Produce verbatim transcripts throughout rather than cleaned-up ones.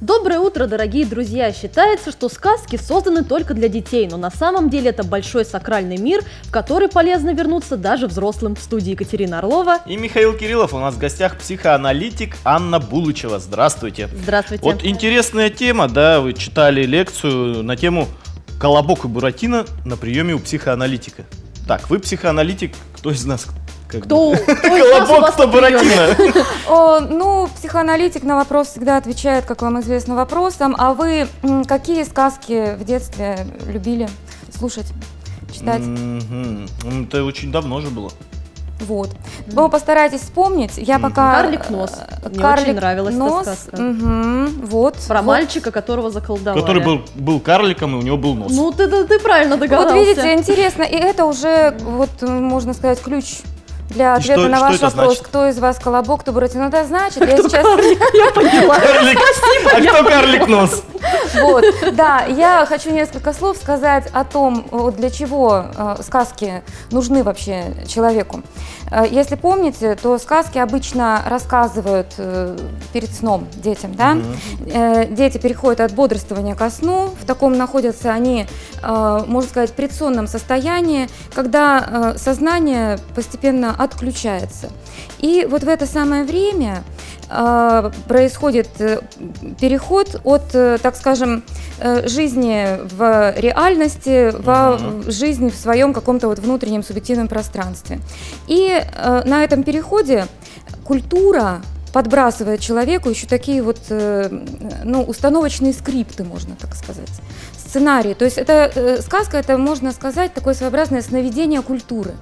Доброе утро, дорогие друзья! Считается, что сказки созданы только для детей, но на самом деле это большой сакральный мир, в который полезно вернуться даже взрослым. В студии Екатерина Орлова и Михаил Кириллов. У нас в гостях психоаналитик Анна Булычева. Здравствуйте. Здравствуйте. Вот интересная тема, да, вы читали лекцию на тему «Колобок и Буратино на приеме у психоаналитика». Так, вы психоаналитик, кто из нас? Как кто, кто Колобок, кто Буратино? Ну, психоаналитик на вопрос всегда отвечает, как вам известно, вопросом. А вы какие сказки в детстве любили слушать, читать? Mm-hmm. Это очень давно же было. Вот. Вы постарайтесь вспомнить. Я mm-hmm. пока... Карлик Нос. Мне Карлик очень нравилась нос. эта сказка. Угу. Вот. Про вот. мальчика, которого заколдовали. Который был, был карликом, и у него был нос. Ну, ты, ты, ты правильно догадался. Вот видите, интересно. И это уже, вот, можно сказать, ключ для ответа что, на что ваш вопрос, значит? Кто из вас Колобок, кто Буратино. Это значит, а я кто сейчас... Карлик? Я поняла. Карлик. Спасибо. А кто карлик нос? Вот, да, я хочу несколько слов сказать о том, для чего э, сказки нужны вообще человеку. Э, если помните, то сказки обычно рассказывают э, перед сном детям, да? Mm-hmm. э, дети переходят от бодрствования ко сну, в таком находятся они, э, можно сказать, в предсонном состоянии, когда э, сознание постепенно отключается. И вот в это самое время э, происходит э, переход от, э, так скажем, э, жизни в реальности в uh-huh. жизнь в своем каком-то вот внутреннем субъективном пространстве. И э, на этом переходе культура подбрасывает человеку еще такие вот э, ну, установочные скрипты, можно так сказать, сценарии. То есть это э, сказка, это, можно сказать, такое своеобразное сновидение культуры,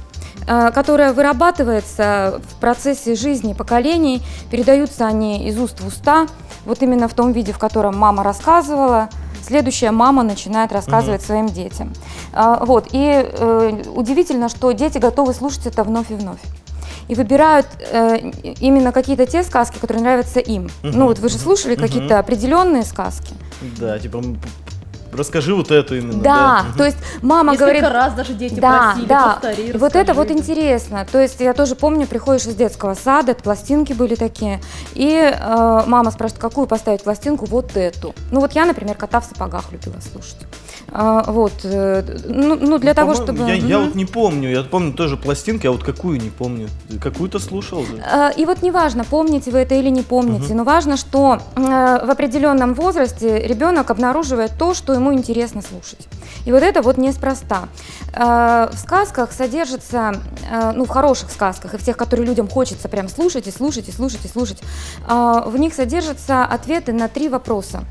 которая вырабатывается в процессе жизни поколений, передаются они из уст в уста, вот именно в том виде, в котором мама рассказывала, следующая мама начинает рассказывать uh-huh. своим детям. Вот. И э, удивительно, что дети готовы слушать это вновь и вновь. И выбирают э, именно какие-то те сказки, которые нравятся им. Uh-huh. Ну вот вы же слушали uh-huh. какие-то определенные сказки. Да, типа... Расскажи вот это именно. Да, да. То есть мама Несколько говорит... раз даже дети да, просили, да. повтори, вот это вот интересно. То есть я тоже помню, приходишь из детского сада, пластинки были такие, и э, мама спрашивает, какую поставить пластинку? Вот эту. Ну вот я, например, «Кота в сапогах» любила слушать. А, вот, э, ну, ну для ну, того, чтобы... Я, я вот не помню, я помню тоже пластинки, а вот какую не помню. Какую-то слушал же. А, и вот неважно, помните вы это или не помните, uh-huh. но важно, что э, в определенном возрасте ребенок обнаруживает то, что ему интересно слушать. И вот это вот неспроста. Э, в сказках содержится, э, ну в хороших сказках, и в тех, которые людям хочется прям слушать и слушать и слушать и слушать, э, в них содержатся ответы на три вопроса.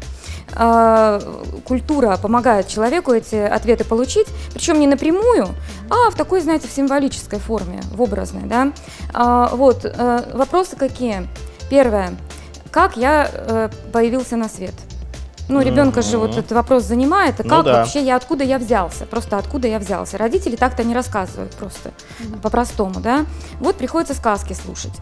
Культура помогает человеку эти ответы получить, причем не напрямую, а в такой, знаете, в символической форме, в образной, да. Вот, вопросы какие? Первое. Как я появился на свет? Ну, ребенка же вот этот вопрос занимает, а как ну, да. вообще я, откуда я взялся, просто откуда я взялся. Родители так-то не рассказывают просто, mm-hmm. по-простому, да. Вот приходится сказки слушать.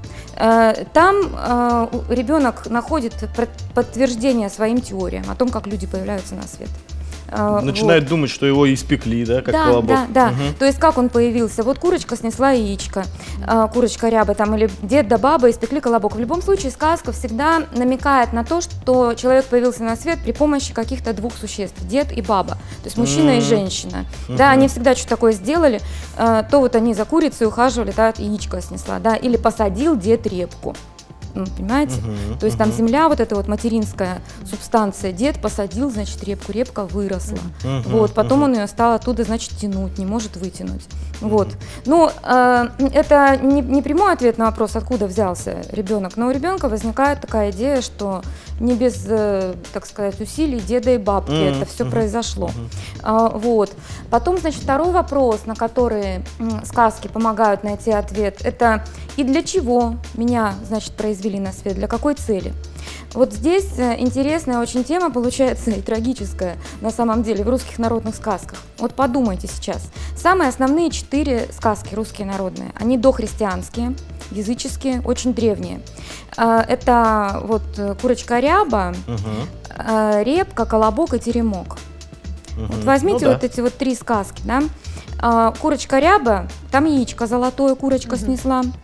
Там ребенок находит подтверждение своим теориям о том, как люди появляются на свет. Начинает вот. думать, что его испекли, да, как да, колобок. Да, да, угу. То есть как он появился? Вот курочка снесла яичко, курочка ряба там, или дед да баба испекли колобок. В любом случае сказка всегда намекает на то, что человек появился на свет при помощи каких-то двух существ, дед и баба, то есть мужчина mm-hmm. и женщина. Mm-hmm. Да, они всегда что-то такое сделали, то вот они за курицей ухаживали, да, яичко снесла, да, или посадил дед репку. Понимаете? Uh-huh, То есть uh-huh. там земля, вот эта вот материнская субстанция, дед посадил, значит, репку, репка выросла. Uh-huh, вот, потом uh-huh. он ее стал оттуда, значит, тянуть, не может вытянуть. Uh-huh. Вот. Ну, э, это не, не прямой ответ на вопрос, откуда взялся ребенок, но у ребенка возникает такая идея, что не без, э, так сказать, усилий деда и бабки uh-huh. это все uh-huh. произошло. Uh-huh. А, вот. Потом, значит, второй вопрос, на который м, сказки помогают найти ответ, это и для чего меня, значит, произвели на свет, для какой цели. Вот здесь интересная очень тема получается и трагическая на самом деле в русских народных сказках. Вот подумайте сейчас. Самые основные четыре сказки русские народные, они дохристианские, языческие, очень древние. Это вот курочка ряба, угу. репка, колобок и теремок. Угу. Вот возьмите ну, да. вот эти вот три сказки, да? Курочка ряба, там яичко золотое курочка угу. снесла.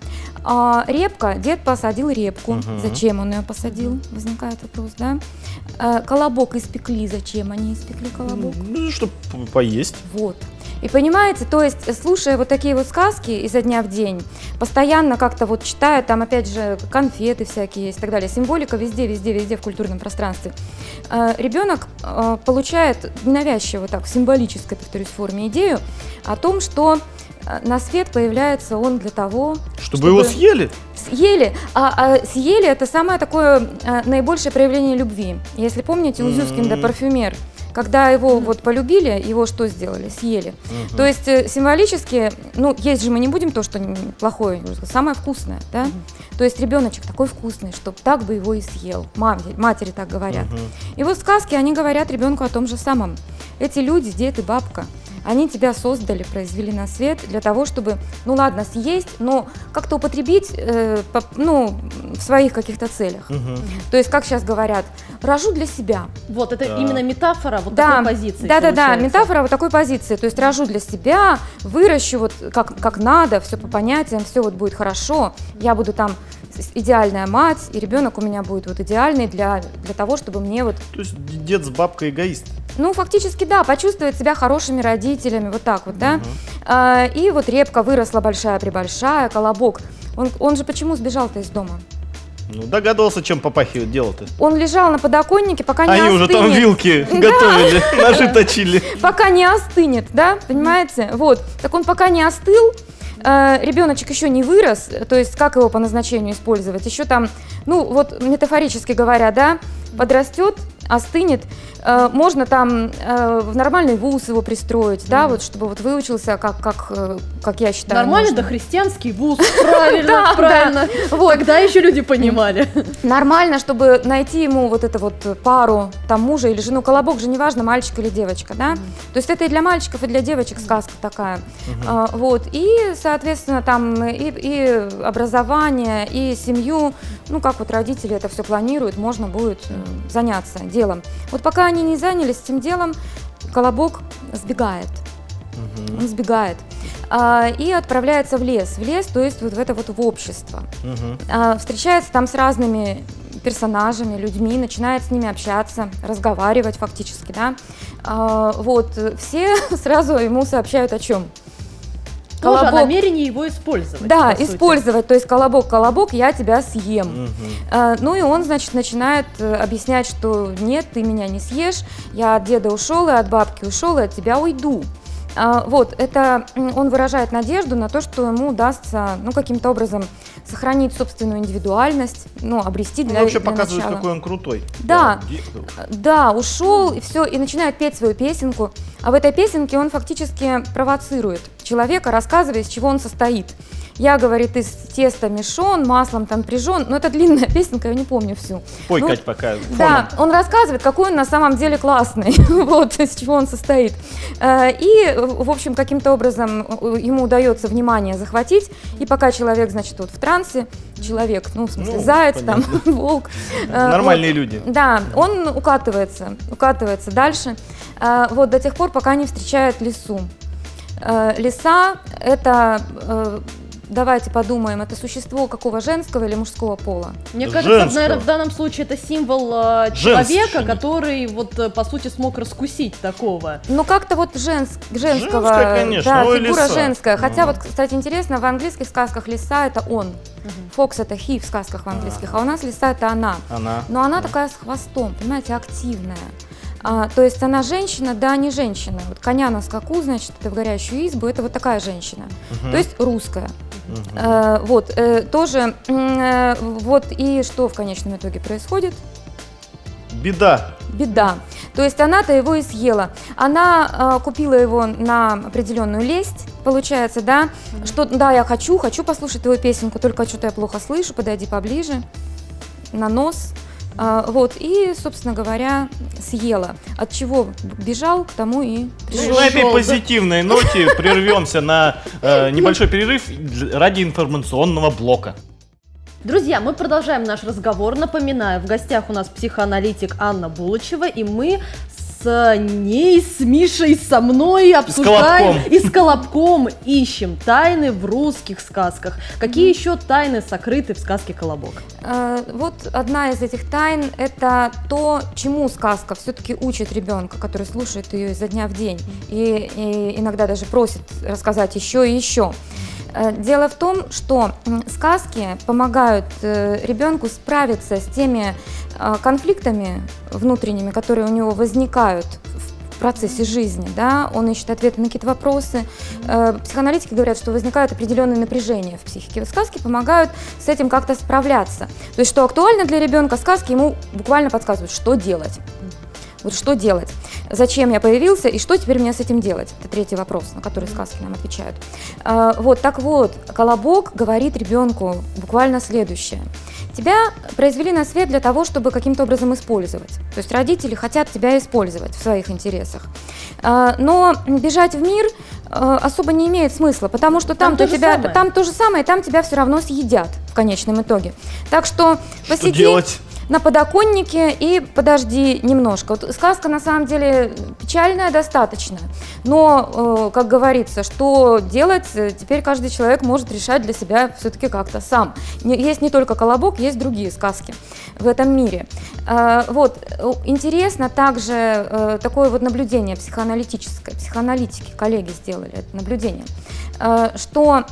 А, репка, дед посадил репку. Угу. Зачем он ее посадил? Возникает вопрос, да? А, колобок испекли. Зачем они испекли колобок? Ну, чтобы поесть. Вот. И понимаете, то есть, слушая вот такие вот сказки изо дня в день, постоянно как-то вот читая, там опять же конфеты всякие есть и так далее, символика везде, везде, везде в культурном пространстве, э, ребенок э, получает ненавязчиво так, в символической, повторюсь, форме идею о том, что на свет появляется он для того, чтобы, чтобы его съели. Съели, а, а съели это самое такое а, наибольшее проявление любви. Если помните, у Зюскинда парфюмер, когда его вот полюбили, его что сделали? Съели. Uh-huh. То есть символически, ну, есть же мы не будем то, что плохое, самое вкусное, да? Uh-huh. То есть ребеночек такой вкусный, чтобы так бы его и съел. Матери, матери так говорят. Uh-huh. И вот сказки, они говорят ребенку о том же самом. Эти люди, дед и бабка, они тебя создали, произвели на свет для того, чтобы, ну ладно, съесть, но как-то употребить, э, по, ну, в своих каких-то целях. Угу. То есть, как сейчас говорят, рожу для себя. Вот, это да. именно метафора вот да, такой позиции. Да-да-да, метафора вот такой позиции. То есть, рожу для себя, выращу вот как, как надо, все по понятиям, все вот будет хорошо, я буду там идеальная мать, и ребенок у меня будет вот идеальный для, для того, чтобы мне вот... То есть дед с бабкой эгоист. Ну, фактически, да, почувствовать себя хорошими родителями, вот так вот, да. Uh-huh. А, и вот репка выросла большая-пребольшая, колобок. Он, он же почему сбежал-то из дома? Ну, догадывался, чем попахивает дело-то. Он лежал на подоконнике, пока не Они остынет. уже там вилки готовили, ножи точили. Пока не остынет, да, понимаете? Вот, так он пока не остыл, ребеночек еще не вырос, то есть как его по назначению использовать, еще там, ну вот метафорически говоря, да, подрастет, остынет, э, можно там э, в нормальный вуз его пристроить, да, mm-hmm. вот чтобы вот выучился, как, как, э, как я считаю. Нормальный можно. дохристианский вуз, правильно, правильно. Вот. Тогда еще люди понимали. Нормально, чтобы найти ему вот эту вот пару, там мужа или жену, колобок же неважно, мальчик или девочка, да, mm-hmm. то есть это и для мальчиков, и для девочек сказка такая, mm-hmm. а, вот, и, соответственно, там и, и образование, и семью, ну, как вот родители это все планируют, можно будет э, заняться делом. Вот пока они не занялись этим делом, колобок сбегает, uh-huh. он сбегает а, и отправляется в лес, в лес, то есть вот в это вот в общество, uh-huh. а, встречается там с разными персонажами, людьми, начинает с ними общаться, разговаривать фактически, да, а, вот, все сразу ему сообщают о чем? Тоже о намерении его использовать. Да, использовать, то есть колобок, колобок, я тебя съем. Угу. А, ну и он, значит, начинает объяснять, что нет, ты меня не съешь, я от деда ушел, и от бабки ушел, и от тебя уйду. А, вот, это он выражает надежду на то, что ему удастся, ну, каким-то образом сохранить собственную индивидуальность, ну, обрести для, он вообще для показывает, начала. какой он крутой. Да, да, да, ушел, и все, и начинает петь свою песенку, а в этой песенке он фактически провоцирует человека, рассказывая, из чего он состоит. Я, говорит, из теста мешон, маслом там прижжен, но это длинная песенка, я не помню всю. Пой, ну, Кать, пока. Фоном. Да, он рассказывает, какой он на самом деле классный, вот, из чего он состоит. И, в общем, каким-то образом ему удается внимание захватить, и пока человек, значит, вот в трансе, человек, ну, в смысле, ну, заяц, понятно. Там, волк. Нормальные вот, люди. Да, он укатывается, укатывается дальше, вот, до тех пор, пока не встречает лису. Лиса – это… Давайте подумаем, это существо какого, женского или мужского пола? Мне кажется, женского. Наверное, в данном случае это символ э, человека, который вот э, по сути смог раскусить такого. Ну как-то вот женск, женского, женская, конечно, да, ой, фигура лиса. женская. Хотя mm. вот, кстати, интересно, в английских сказках лиса это он, mm-hmm. Фокс это he в сказках в английских, а, а у нас лиса это она. Она. Но она такая с хвостом, понимаете, активная. А, то есть она женщина, да, не женщина. Вот коня на скаку, значит, это в горящую избу, это вот такая женщина. Uh-huh. То есть русская. Uh-huh. А, вот, э, тоже, э, вот и что в конечном итоге происходит? Беда. Беда. То есть она-то его и съела. Она э, купила его на определенную лесть, получается, да, uh-huh. что, да, я хочу, хочу послушать твою песенку, только что-то я плохо слышу, подойди поближе, на нос. А, вот, и, собственно говоря, съела. От чего бежал, к тому и пришел. Ну, на этой позитивной ноте прервемся на э, небольшой перерыв ради информационного блока. Друзья, мы продолжаем наш разговор. Напоминаю, в гостях у нас психоаналитик Анна Булычева, и мы с ней, с Мишей, со мной обсуждаем и с Колобком ищем тайны в русских сказках. Какие mm-hmm. еще тайны сокрыты в сказке «Колобок»? А, вот одна из этих тайн – это то, чему сказка все-таки учит ребенка, который слушает ее изо дня в день и, и иногда даже просит рассказать еще и еще. Дело в том, что сказки помогают ребенку справиться с теми конфликтами внутренними, которые у него возникают в процессе жизни. Да? Он ищет ответы на какие-то вопросы. Психоаналитики говорят, что возникают определенные напряжения в психике. Сказки помогают с этим как-то справляться. То есть, что актуально для ребенка, сказки ему буквально подсказывают, что делать. Вот что делать? Зачем я появился и что теперь мне с этим делать? Это третий вопрос, на который сказки нам отвечают. А, вот, так вот, «Колобок» говорит ребенку буквально следующее. Тебя произвели на свет для того, чтобы каким-то образом использовать. То есть родители хотят тебя использовать в своих интересах. А, но бежать в мир а, особо не имеет смысла, потому что там, там, то, тебя, там то же самое, там тебя все равно съедят в конечном итоге. Так что, что посиди... делать? На подоконнике и подожди немножко. Вот сказка на самом деле печальная достаточно, но, э, как говорится, что делать, теперь каждый человек может решать для себя все-таки как-то сам. Не, есть не только «Колобок», есть другие сказки в этом мире. Э, вот, интересно также э, такое вот наблюдение психоаналитическое, психоаналитики, коллеги сделали это наблюдение, э, что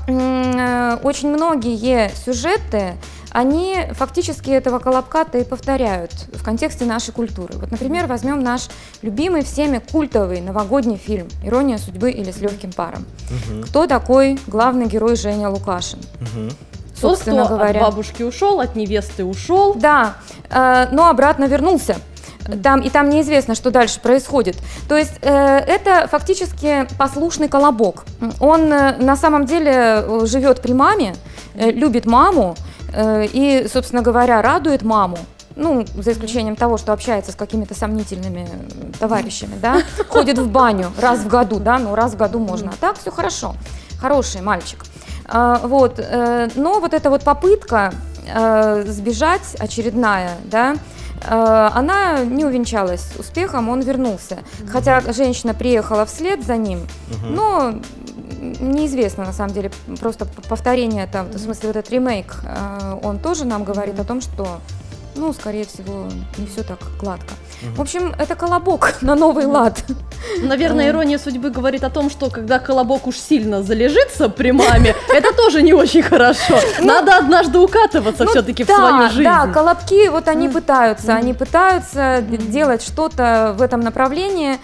э, очень многие сюжеты, они фактически этого «Колобка»-то и повторяют в контексте нашей культуры. Вот, например, возьмем наш любимый всеми культовый новогодний фильм «Ирония судьбы» или «С легким паром». Угу. Кто такой главный герой Женя Лукашин? Угу. Собственно Тот, говоря. От бабушки ушел, от невесты ушел. Да, э, но обратно вернулся. Там, и там неизвестно, что дальше происходит. То есть э, это фактически послушный колобок. Он э, на самом деле живет при маме, э, любит маму э, и, собственно говоря, радует маму. Ну, за исключением того, что общается с какими-то сомнительными товарищами, да, ходит в баню раз в году, да, ну раз в году можно, а так все хорошо, хороший мальчик. А, вот, э, но вот эта вот попытка э, сбежать очередная, да, э, она не увенчалась успехом, он вернулся. Хотя женщина приехала вслед за ним, но неизвестно на самом деле, просто повторение там, в смысле вот этот ремейк, э, он тоже нам говорит о том, что ну, скорее всего, не все так гладко. Угу. В общем, это колобок на новый лад. Наверное, ирония судьбы говорит о том, что когда колобок уж сильно залежится при маме, это тоже не очень хорошо. Надо однажды укатываться все-таки в свою жизнь. Да, колобки, вот они пытаются, они пытаются делать что-то в этом направлении.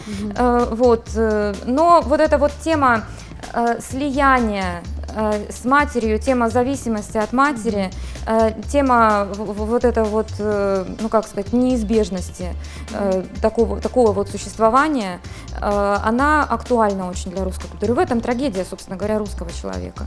Вот. Но вот эта вот тема слияния с матерью, тема зависимости от матери, тема вот этого вот, ну как сказать, неизбежности такого, такого вот существования, она актуальна очень для русской культуры. В этом трагедия, собственно говоря, русского человека.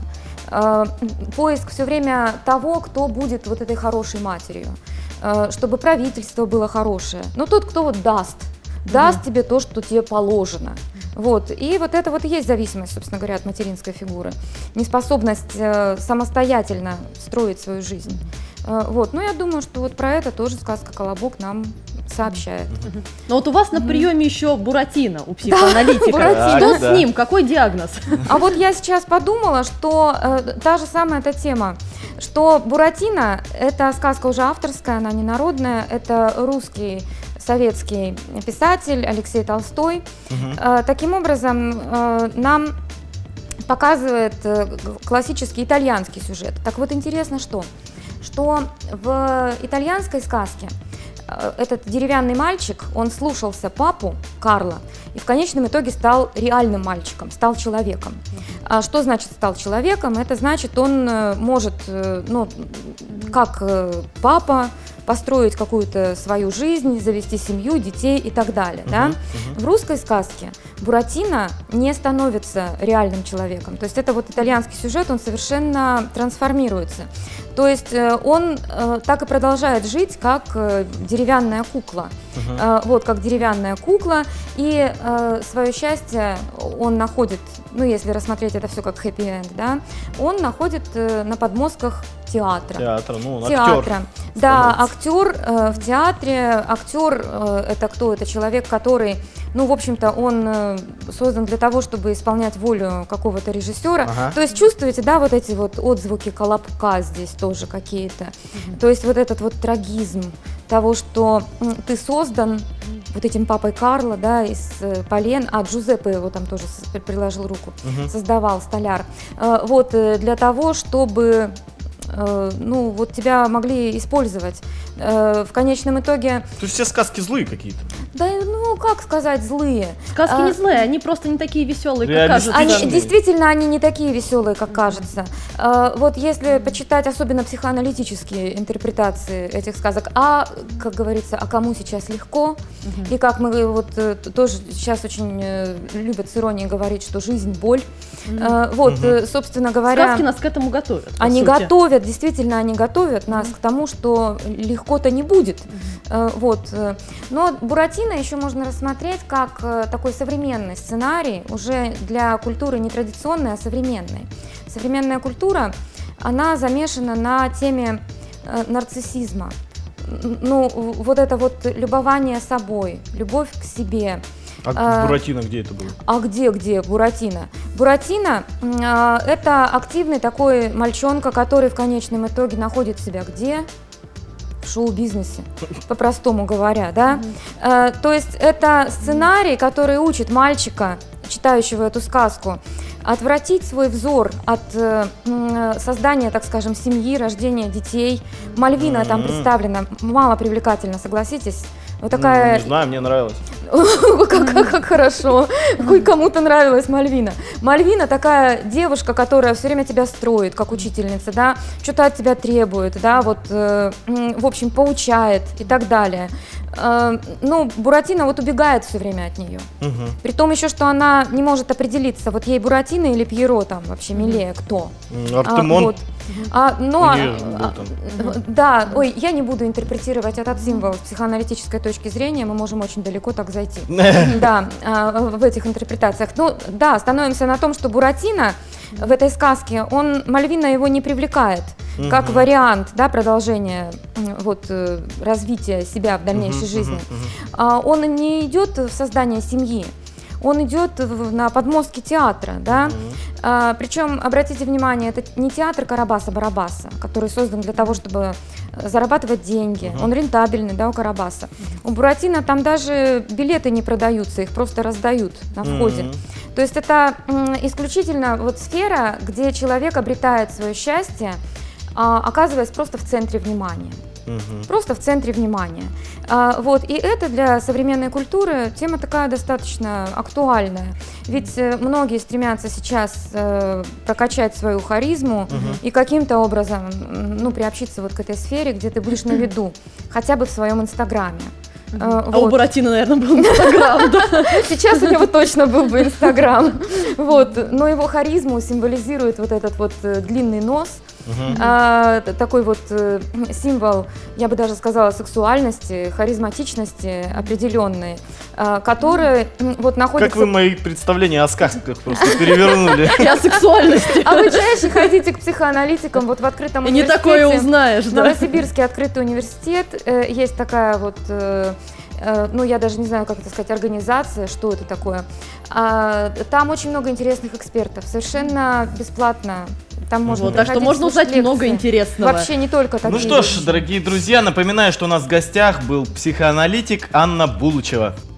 Поиск все время того, кто будет вот этой хорошей матерью, чтобы правительство было хорошее. Но тот, кто вот даст, даст mm-hmm. тебе то, что тебе положено. Вот. И вот это вот и есть зависимость, собственно говоря, от материнской фигуры. Неспособность э, самостоятельно строить свою жизнь. Э, вот. Но я думаю, что вот про это тоже сказка «Колобок» нам сообщает. Mm-hmm. Но вот у вас на приеме mm-hmm. еще Буратино у психоаналитика. Да, что да. с ним? Какой диагноз? А вот я сейчас подумала, что э, та же самая эта тема, что Буратино – это сказка уже авторская, она не народная, это русский советский писатель Алексей Толстой. Uh-huh. Таким образом, нам показывает классический итальянский сюжет. Так вот, интересно, что? Что в итальянской сказке этот деревянный мальчик, он слушался папу Карла и в конечном итоге стал реальным мальчиком, стал человеком. А что значит стал человеком? Это значит, он может, ну, как папа, построить какую-то свою жизнь, завести семью, детей и так далее. Uh-huh, да? uh-huh. В русской сказке Буратино не становится реальным человеком. То есть это вот итальянский сюжет, он совершенно трансформируется. То есть он так и продолжает жить, как деревянная кукла. Мгм. э, вот как деревянная кукла, и э, свое счастье он находит, ну если рассмотреть это все как хэппи-энд, да, он находит э, на подмостках театра. Театр, ну, он Театра. актер. Да, становится. актер э, в театре. Актер э, это кто? Это человек, который, ну, в общем-то, он э, создан для того, чтобы исполнять волю какого-то режиссера. Ага. То есть чувствуете, да, вот эти вот отзвуки колобка здесь тоже какие-то. То есть вот этот вот трагизм того, что м, ты создан вот этим папой Карло, да, из э, полен, а Джузеппе его там тоже с- приложил руку, Мгм. создавал, столяр. Э, вот э, для того, чтобы э, ну, вот тебя могли использовать. Э, в конечном итоге, То есть все сказки злые какие-то. да, ну, как сказать, злые. Сказки А, не злые, они просто не такие веселые, как Реалистичные. кажется. Они, Странные. действительно, они не такие веселые, как кажется. Э, Вот если почитать особенно психоаналитические интерпретации этих сказок, а, как говорится, а кому сейчас легко, и как мы вот э, т- тоже сейчас очень э, любят с иронией говорить, что жизнь боль. Э, Вот, Мгм. э, собственно говоря, Сказки нас к этому готовят. по они сути. готовят, действительно, они готовят нас к тому, что легко-то не будет. Э, Вот. э, Но Буратино еще можно рассмотреть как э, такой современный сценарий, уже для культуры не традиционной, а современной. Современная культура, она замешана на теме э, нарциссизма. Н- Ну, в- вот это вот любование собой, любовь к себе. А, А, в Буратино где это было? А где, где Буратино? Буратино м, а, это активный такой мальчонка, который в конечном итоге находит себя где? В шоу-бизнесе, по-простому говоря, да? Э, то есть это сценарий, который учит мальчика, читающего эту сказку, отвратить свой взор от э, м, создания, так скажем, семьи, рождения детей. Мальвина там Мгм. представлена мало привлекательно, согласитесь? Вот Ну, такая не знаю, мне нравилось. как, как- как хорошо. Хоть кому-то нравилась Мальвина. Мальвина такая девушка, которая все время тебя строит, как учительница, да, что-то от тебя требует, да, вот, э, м, в общем, поучает и так далее. Э, ну, Буратино вот убегает все время от нее. Мгм. При том еще, что она не может определиться, вот ей Буратино или Пьеро там вообще милее, кто. М, Артемон. А, вот. А, ну, У а- нее же был а- там. да, ой, я не буду интерпретировать этот символ с психоаналитической точки зрения, мы можем очень далеко так зайти. Да, а, в этих интерпретациях. Ну, да, становимся на том, что Буратино в этой сказке, он, Мальвина его не привлекает, как Мгм. вариант, да, продолжения м, вот, э, развития себя в дальнейшей Мгм, жизни. мгм, мгм. А, он не идет в создание семьи, он идет в- на подмостки театра, да. Мгм. А, причем, обратите внимание, это не театр Карабаса-Барабаса, который создан для того, чтобы э, зарабатывать деньги. Мгм. Он рентабельный, да, у Карабаса. У Буратино там даже билеты не продаются, их просто раздают на входе. Мгм. То есть это м, исключительно вот сфера, где человек обретает свое счастье, а, оказываясь просто в центре внимания. Мгм. Просто в центре внимания. А, вот, и это для современной культуры тема такая достаточно актуальная. Ведь э, многие стремятся сейчас э, прокачать свою харизму Мгм. и каким-то образом м, ну, приобщиться вот к этой сфере, где ты будешь на виду, хотя бы в своем инстаграме. Э, А у вот. Буратино, наверное, был Инстаграм, да? Сейчас у него точно был бы Инстаграм. Вот. Но его харизму символизирует вот этот вот э, длинный нос, Мгм. а, т- такой вот э, символ, я бы даже сказала, сексуальности, харизматичности определенной, а, который м, вот находится... Как вы мои представления о сказках просто перевернули. И о сексуальности. А вы чаще ходите к психоаналитикам вот в открытом И не университете. такое узнаешь, да? Новосибирский открытый университет, э, есть такая вот, э, э, ну я даже не знаю, как это сказать, организация, что это такое. А, там очень много интересных экспертов, совершенно бесплатно. Там можно Вот, так что приходить, можно слушать узнать много лекции. интересного. Вообще не только такие Ну что ж, вещи. дорогие друзья, напоминаю, что у нас в гостях был психоаналитик Анна Булычева.